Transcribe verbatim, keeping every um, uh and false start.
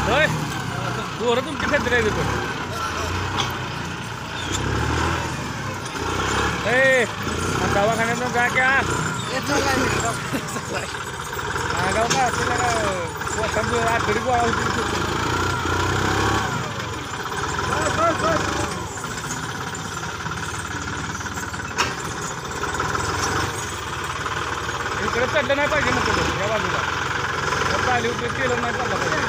होय पोरं तुमची खत्री आहे पण ए दवाखान्यात जा क्या आगाव का आपल्याला पोटांचं आठवडी गोळा होती इकडे चढलं नाही पाहिजे मग या बाजूला चालू केलं नाही चाललं पाहिजे